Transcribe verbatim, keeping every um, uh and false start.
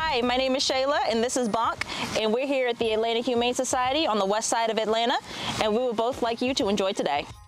Hi, my name is Shayla and this is Bonk, and we're here at the Atlanta Humane Society on the west side of Atlanta, and we would both like you to enjoy today.